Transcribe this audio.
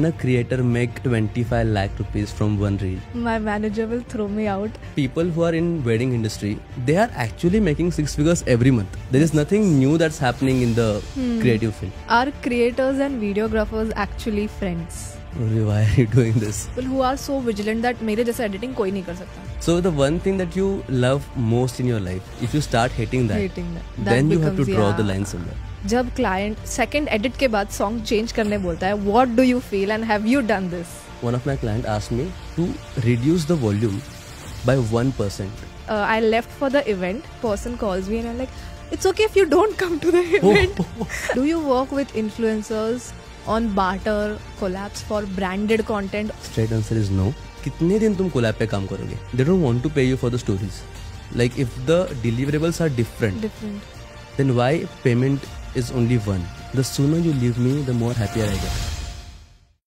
Can a creator make 25 lakh rupees from one reel? My manager will throw me out. People who are in wedding industry, they are actually making 6 figures every month. There is nothing new that's happening in the creative field. Are creators and videographers actually friends? Why are you doing this? People who are so vigilant that मेरे जैसा editing कोई नहीं कर सकता. So the one thing that you love most in your life, if you start hating that, then you have to draw the line somewhere. जब client second edit के बाद song change करने बोलता है, what do you feel and have you done this? One of my clients asked me to reduce the volume by 1%. I left for the event. Person calls me and I'm like, it's okay if you don't come to the event. Do you work with influencers on barter, collabs for branded content? Straight answer is no. कितने दिन तुम collab पे काम करोगे? They don't want to pay you for the stories. Like if the deliverables are different, then why payment is only one? The sooner you leave me, the more happier I get.